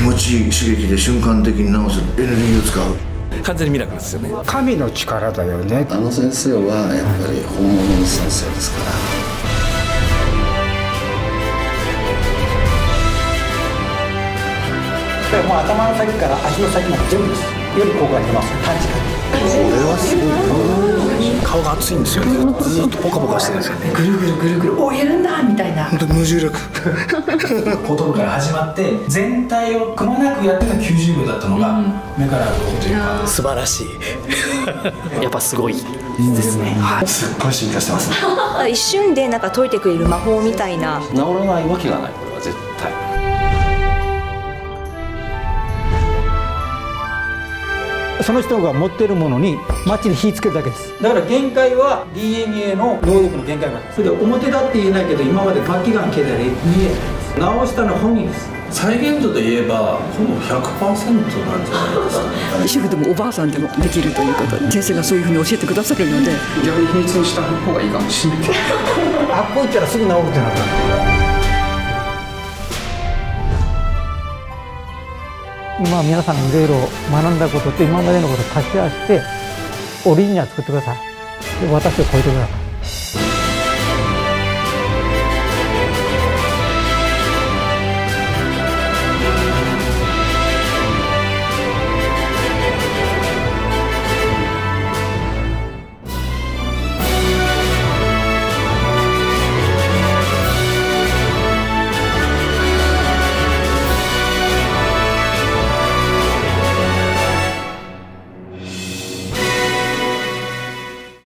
持ちいい刺激で瞬間的に治すエネルギーを使う。 完全にミラクルですよね。 神の力だよね。 あの先生はやっぱり本物の先生ですから。 もう頭の先から足の先まで全部です。より効果が出ます。短時間で。 これはすごいな。 顔が熱いんですよね。ずっとポカポカしてるんですよね。 ぐるぐるぐるぐる、おやるんだみたいな。 本当に無重力。 後頭部から始まって全体をくまなくやってた90秒だったのが、目から鱗というか素晴らしい。やっぱすごいですね。 すっごい進化してますね。 一瞬でなんか解いてくれる魔法みたいな。 治らないわけがない、これは絶対。 その人が持っているものにマッチで火つけるだけです。だから限界は DNA の能力の限界がある。それで表だって言えないけど、今まで末期がん経済で見えないです。治したのは本人です。 再現度で言えばほぼ 100% なんじゃないですか。 主婦でもおばあさんでもできるということで、先生がそういうふうに教えてくださるので、 逆に秘密にした方がいいかもしれない。 あっこ行ったらすぐ治るってなった。今皆さんいろいろ学んだことと今までのことを足し合わせてオリジナル作ってください。で私を超えてください。